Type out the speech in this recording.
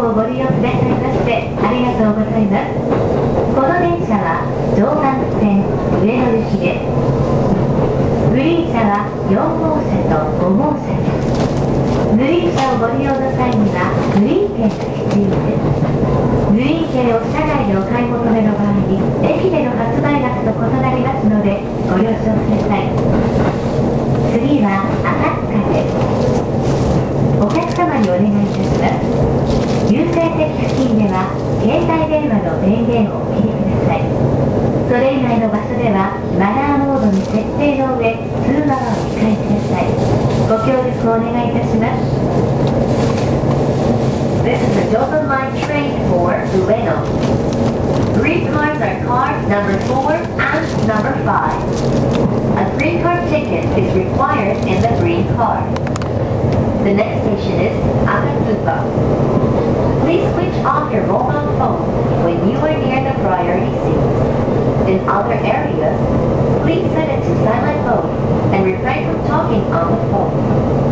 をご利用くださいましてありがとうございます。この電車は常磐線上野行きです。グリーン車は4号車と5号車です。グリーン車をご利用の際にはグリーン券が必要です。グリーン券を車内でお買い求めの場合に駅での発売額と異なりますのでご了承ください。次は赤塚です。お客様にお願いいたします。優先席付近では携帯電話の電源をお切りください。それ以外の場所ではマナーモードに設定の上通話はお控えください。ご協力をお願いいたします。This is the Joban Line train for Ueno. Three cars are cars number 4 and number 5. A green car ticket is required in the green car. The next station is Akatsuka. Please switch off your mobile phone when you are near the priority seats. In other areas, please set it to silent mode and refrain from talking on the phone.